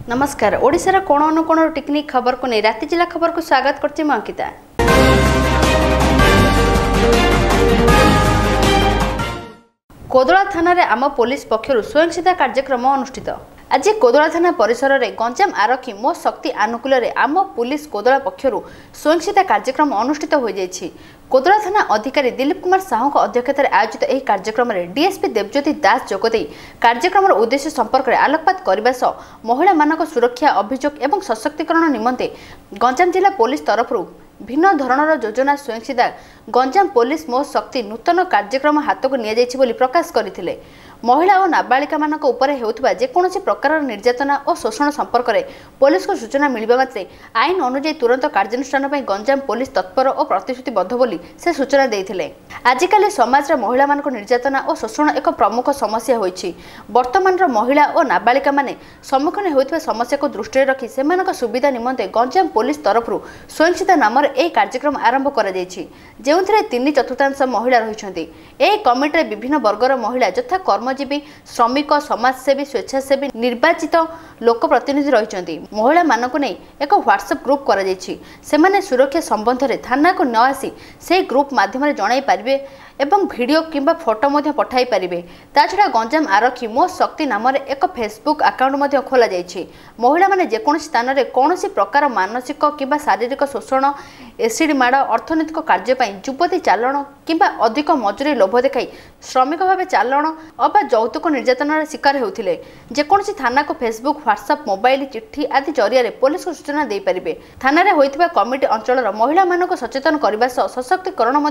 नमस्कार ओडिशार कोण अनुकोण टेक्निक खबर को नहीं राति जिला खबर को स्वागत करछि म अंकिता। कोदला थाना रे आम पुलिस पक्षरु स्वयंसिद्धा कार्यक्रम अनुष्ठित। आज कोदला थाना परिसर में गंजाम आरक्षी मो शक्ति आनुकूल आम पुलिस कोदला पक्षरु स्वयंसिद्धा कार्यक्रम अनुष्ठित हो जाइछि। कोदला थाना अधिकारी दिलीप कुमार साहू अध्यक्षतार आयोजित यह कार्यक्रम में डीएसपी देवज्योति दास जोगदे कार्यक्रम उद्देश्य संपर्क में आलोकपात करने सह महिला मानक सुरक्षा अभियोग एवं सशक्तिकरण निमंते गंजाम जिला पुलिस तरफ भिन्न धरणर योजना स्वयंसिद्धा गंजाम पुलिस मो शक्ति नूतन कार्यक्रम हाथ को नि प्रकाश करते। महिला और नाबालिका मानक उपरे हेउथबा जेकोसी प्रकार निर्यातना और शोषण संपर्क में पुलिस को सूचना मिलवा मात्रे आईन अनुଯାयी तुरंत कार्यानुष्ठान पर गंजाम पुलिस तत्पर और प्रतिश्रुतिबद्ध बोली से सूचना देते। आजिकाली समाज में महिला मानक निर्यातना और शोषण एक प्रमुख समस्या होइछि। वर्तमान महिला और नाबालिका माने सम्मुखीन होइथबा समस्या को दृष्टि रखी सेमानक सुविधा निमंते गंजाम पुलिस तरफ स्वयंसिद्धा नाम यह कार्यक्रम आरंभ कर जो 3/4 महिला रही। यह कमिटी विभिन्न वर्गर महिला यथा कर्मजीवी श्रमिक समाजसेवी स्वेच्छासेवी निर्वाचित लोक प्रतिनिधि रही। महिला मानक नहीं एक व्हाट्सएप ग्रुप कर सुरक्षा संबंध में थाना को न आसी से ग्रुप माध्यम जन पारे एवं वीडियो किंबा फोटो पठाई पारे। ताछड़ा गंजाम आरक्षी मो शक्ति नाम एक फेसबुक अकाउंट खोल जाइए। महिला माने जेकोसी स्थान में कौन प्रकार मानसिक किंबा शारीरिक शोषण एसिड माड़ अर्थनैतिक कार्य युवती चालाण किंबा अधिक मजूरी लोभ देखाई श्रमिक भाव चालाण अबा यौतुक निर्यातनार शिकार होते जेकोसी थाना को फेसबुक व्हाट्सएप मोबाइल चिट्ठी आदि जरिया पुलिस को सूचना दे पारे। थाना रे होइथिबा कमिटी अंचल महिला मानक सचेतन करने सशक्तिकरण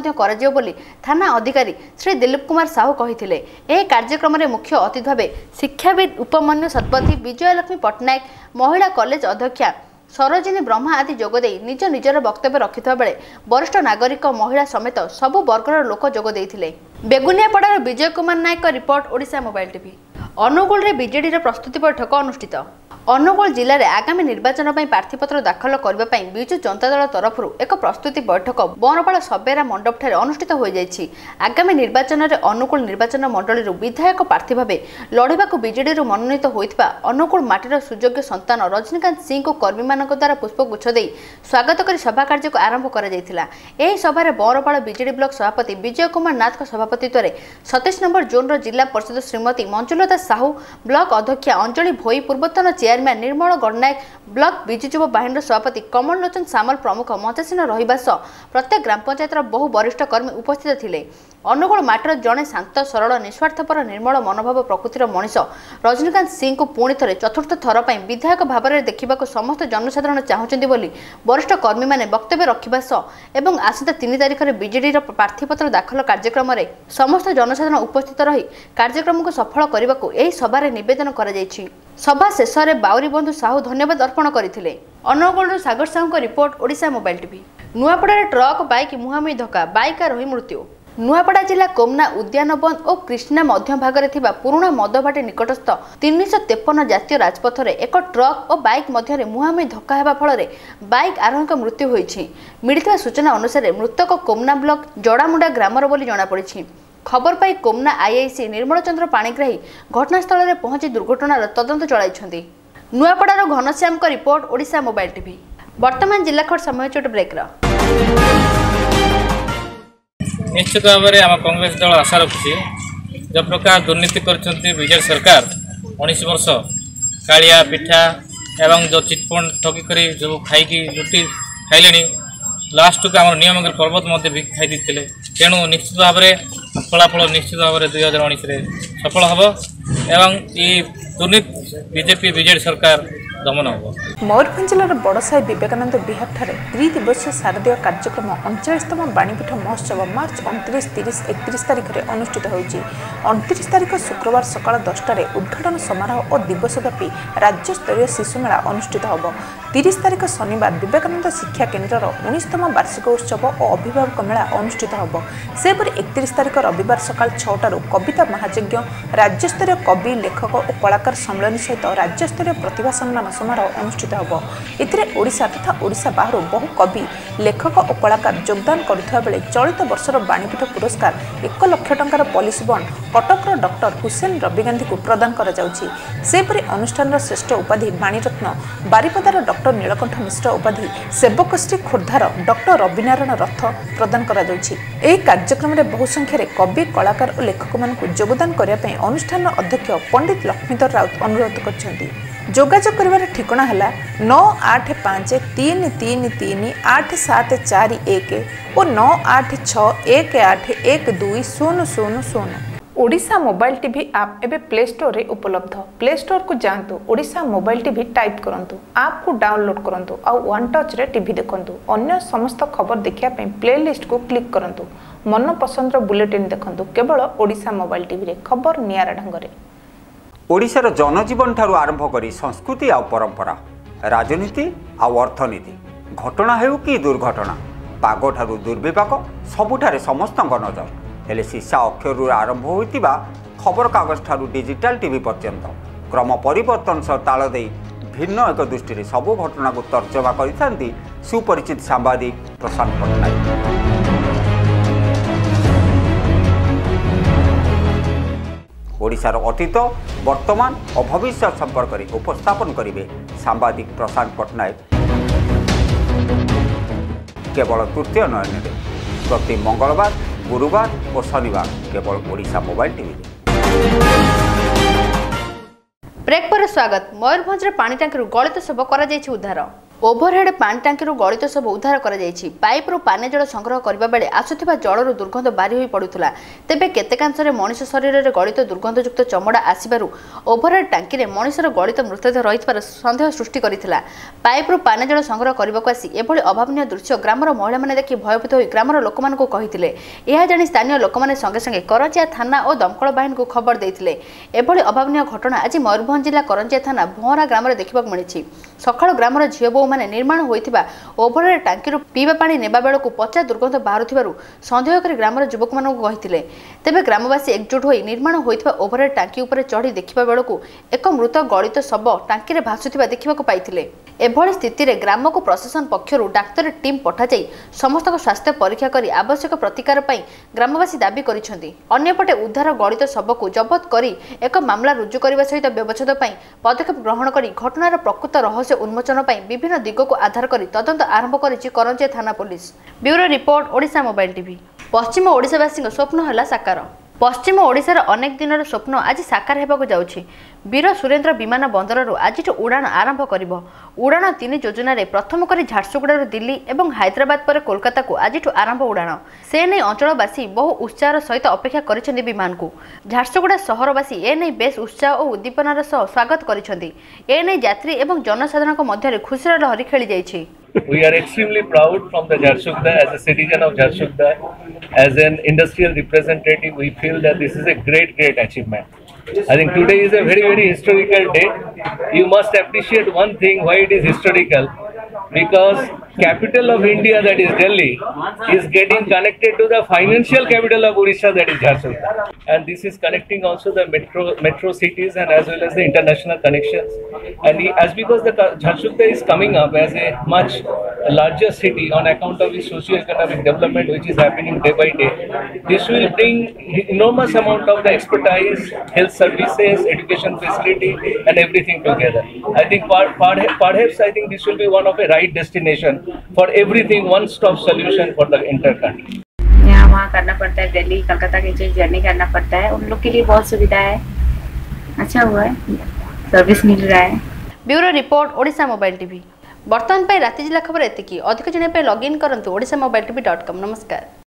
थाना अधिकारी श्री दिलीप कुमार साहू कही। यह कार्यक्रम में मुख्य अतिथि भाव शिक्षाविद उपमन्यु शतपथी विजयलक्ष्मी पट्टनायक महिला कॉलेज अध्यक्षा सरोजिनी ब्रह्मा आदि जोगदे निज निजर वक्तव्य रखिता बेले वरिष्ठ नागरिक महिला समेत सबु वर्गर लोक जोगदे। बेगुनियापड़ार Vijay Kumar Nayak report Odisha mobile TV. Angul रे बीजेडी प्रस्तुति बैठक अनुष्ठित। अनुगुल जिले में आगामी निर्वाचन प्रार्थीपत्र दाखल करने विजु जनता दल तरफ एक प्रस्तुति बैठक बनपाड़ सबेरा मंडप ठारे अनुष्ठित हो जाइछि। आगामी निर्वाचन में अनुगुल निर्वाचन मंडली विधायक प्रार्थी भाव लड़वा बीजेडी मनोनीत होता अनुगुल माटीर सुयोग्य संतान रजनीकांत सिंह को कर्मी मान द्वारा पुष्पगुच्छ दे स्वागत कर सभा कार्य को आरंभ कर सभार बनपाड़ बीजेडी ब्लॉक सभापति विजय कुमार नाथ सभापतित्व में 27 नंबर जोन जिला परिषद श्रीमती मंजुलता साहू ब्लॉक अध्यक्षा अंजलि भोई पूर्वतन चेयरमैन निर्मल गणनायक ब्लॉक विजु युव बाहिनी सभापति कमल लोचन सामल प्रमुख मंचासीन रहिबा सह प्रत्येक ग्राम पंचायत बहु वरिष्ठ कर्मी उपस्थित थिले। अनुगुल माटर जड़े शांत सरल निस्वार्थपर निर्मल मनोभाव प्रकृतिर मनीष रजनीकांत सिंह को पुणी थे चतुर्थ थर पर विधायक भाव में देखा समस्त जनसाधारण चाहते बोली वरिष्ठ कर्मी मैंने वक्तव्य रखा सह एवं आसंता 3 तारिख में बीजेडी प्रार्थीपत्र दाखल कार्यक्रम में समस्त जनसाधारण उपस्थित रही कार्यक्रम को सफल करने को यह सभार निवेदन कर सभा शेष में बाउरी बंधु साहू धन्यवाद अर्पण करते। Angul Sagar Sahu report Odisha mobile TV. Nuapada truck bike मुहांमुही धक्का बाइक रही मृत्यु। नुआपड़ा जिला कोमना उद्यान बंद और कृष्णा मध्य भाग में पुराणा मदभाटी निकटस्थ 353 जातीय राजपथ में एक ट्रक और बाइक मध्य मुहांमुही धक्का हेबा फल बाइक आरोही मृत्यु होइछि। मिलिଥିବା सूचना अनुसार मृतक कोमना ब्लॉक जड़ामुंडा ग्रामर बोली जଣାपड़ी। खबर पाई कोमना आईआईसी निर्मल चंद्र पाणिग्राही घटनास्थल में पहुंची दुर्घटनार तदंत चलाई। नुआपड़ार Ghanshyam report Odisha mobile TV. वर्तमान जिला खबर समय छोट ब्रेक निश्चित भाव में आम कांग्रेस दल आशा रखुची जो प्रकार दुर्नीति कर विजय सरकार 19 वर्ष कालिया पिठा एवं जो चिटफंड ठकी कर जो खाई लुटी खाइले लास्ट को आम नियम पर्वत भी खाई देते तेणु निश्चित भाव में फलाफल निश्चित भाव में 2019 सफल हम एवं ये दुर्नीति बीजेपी विजेडी सरकार दमन हम। मयूरभंज जिलार बड़साई विवेकानंद विहार ठारे 3 दिवसीय शारदीय कार्यक्रम 39तम बाणीपीठ महोत्सव मार्च 29, 30, 31 तारिख में अनुष्ठित होगी। 29 तारिख शुक्रवार सकाल 10टार उद्घाटन समारोह और दिवसव्यापी राज्यस्तरीय शिशुमेला अनुष्ठित होब। 30 तारिख शनिवार विवेकानंद शिक्षा केन्द्र 19तम वार्षिक उत्सव और अभिभावक मेला अनुष्ठित होब। सेपरि 31 तारिख रविवार सकाल 6टारू कविता महायज्ञ राज्यस्तरीय कवि लेखक और कलाकार सम्मेलन सहित राज्यस्तरीय प्रतिभा सम्मान समारोह अनुष्ठित होब। एथिरे ओडिशा तथा ओडिशा बाहर बहु कवि लेखक और कलाकार योगदान करुवा बेले चलित वर्षर बाणीपीठ पुरस्कार 1 लाख टंकार पॉलिसी बॉन्ड कटकर डॉक्टर हुसैन रवि गांधी को प्रदान करा जाउछि। सेपरि अनुष्ठान श्रेष्ठ उपाधि बाणीरत्न बारिपदार डॉक्टर नीलकंठ मिश्र उपाधि सेवकश्री खोर्धार डॉक्टर रविनारायण रथ प्रदान करा जाउछि। एही कार्यक्रम में बहु संख्यार कवि कलाकार और लेखक मानक योगदान करने अनुष्ठान अध्यक्ष पंडित लक्ष्मीधर राउत अनुरोध करछन्ति। जोगाजोग करिवार ठिकाना है 9853333874 और 9861811200। ओडिशा मोबाइल टीवी आप एबे प्ले स्टोर रे उपलब्ध। प्ले स्टोर को जांतु, ओडिशा मोबाइल टीवी टाइप करंतु, ऐप को डाउनलोड करंतु और वन टच रे टीवी देखंतु। अन्य समस्त खबर देखिया पे प्लेलिस्ट को क्लिक करंतु। मन पसंद रो बुलेटिन देखंतु केवल ओडिशा मोबाइल टीवी रे। खबर नियारा ढंग रे। ओडिशार जनजीवन ठारू आरंभ करी संस्कृति आ परंपरा, राजनीति आ अर्थनीति, घटना हेउ कि दुर्घटना, पाग ठारू दुर्विपाक सबुठारे समस्त नजर। हेले शीशा अक्षर आरंभ होइतिबा खबर कागज ठारू डिजिटल टीवी पर्यंत क्रम परिवर्तन सह ताल दे भिन्न एक दृष्टि सबु घटना को तर्जमा करिथांती सुपरिचित सांबादिक प्रशांत पट्टनायक। ओडिशार अतीत वर्तमान और भविष्य संपर्क में उपस्थापन करेंगे सांबादिक प्रशांत पट्टनायक केवल तृतीय नयन प्रति मंगलवार, गुरुवार और शनिवार केवल ओडिशा मोबाइल टीवी। ब्रेक पर स्वागत। मयूरभंज पानी टांकी गलित शव कर उद्धार। ओभरहेड पानी टांकी गलित शव उद्धार कर पाइप्रु पानी जल संग्रह करने बेले आसुवा जलर दुर्गंध बारी हो पड़ुला। तेबे केतेकांशरे मनुष्य शरीर में गलित दुर्गंधयुक्त चमड़ा आसबारु ओभरहेड टांकी मनुष्यर गलित मृतदेह रही सन्देह सृष्टि करथिला। पाइप्रु पानी जल संग्रह करने को आसी एभली अभावनीय दृश्य ग्रामर महिला माने देखि भयभीत होई ग्रामर लोकमानकु कहिथिले। एहा जानि स्थानीय लोकमाने संगे संगे करंजिया थाना और दमकल बाहिनी को खबर देइथिले। एभली अभावनीय घटना आज मयूरभंज जिला करंजिया थाना भोहरा ग्राम देखा मिली। सकाळ ग्रामर झील बोहू माने निर्माण होइथिबा ओभरहेड टांकी पीवा पानी नेबा बेलकु पचा दुर्गंध बाहुथिबारु संदेह करी ग्रामर युवक मानकु कहिथिले। तेबे ग्रामवासी एकजुट होई निर्माण होइथिबा ओभरहेड टांकी उपरे चढ़ी देखिबा बेलकु एक मृत गलित शव टांकी रे भासुथिबा देखिबाकु पाइथिले। एभली स्थिति रे ग्राम को प्रशासन पक्षरु डाक्टर टीम पठा जाई समस्त स्वास्थ्य परीक्षा करी आवश्यक प्रतिकार पई ग्रामवासी दाबी करिसेंती। अन्यपटे उद्धार गलित शव को जबत करी एक मामला रुजु करबा सहित व्यवच्छेद पई पदक्षेप ग्रहण करी घटनार प्रकृत रहस्य उन्मोचन पई विभिन्न दिग को आधार करी तदंत आरंभ करिछि करंजिया थाना police. Bureau report Odisha mobile TV. पश्चिम ओडिशावासी स्वप्न हला साकार। पश्चिम ओडिशार अनेक दिनर स्वप्न आज साकार हेबाकु जाउछि। वीर सुरेन्द्र विमान बंदरରୁ आजिठु उड़ान आरंभ करिबो। उड़ान 3 योजना रे प्रथम करी झारसुगुड़ा दिल्ली एवं हैदराबाद पर कोलकाता को आजिठु आरंभ उड़ान। से नै अंचलवासी बहु उत्साह सहित अपेक्षा करिसेंती विमान को। झारसुगुड़ा सहरवासी ए नै बेस उत्साह और उद्दीपनार सह स्वागत करिसेंती। ए नै यात्री एवं जनसाधारणक मध्य खुशीर लहरी खेली जाइछि। We are extremely proud from the Jharsuguda as a citizen of Jharsuguda, as an industrial representative. We feel that this is a great achievement. I think today is a very historical day. You must appreciate one thing why it is historical, because capital of India, that is Delhi, is getting connected to the financial capital of Odisha, that is Jharsuguda, and this is connecting also the metro cities and as well as the international connections. And as because the Jharsuguda is coming up as a much larger city on account of its socio-economic development which is happening day by day, this will bring enormous amount of the expertise, health services, education facility and everything together. I think perhaps I think this will be one of a right destination for everything, one-stop solution for the entire country. यहाँ वहाँ करना पड़ता है, दिल्ली कलकत्ता के लिए journey करना पड़ता है, उन लोग के लिए बहुत सुविधा है। अच्छा हुआ है, सर्विस मिल रहा है। Bureau report Odisha mobile TV. बर्तमान पे राति जिला खबर एतिकी। अधिक जने पे लॉगिन करंतु odishamobiletv.com। नमस्कार।